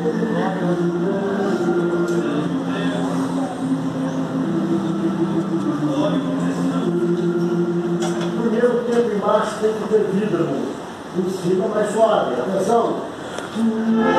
Primeiro tempo embaixo tem que ter vidro, por cima mais suave. Atenção!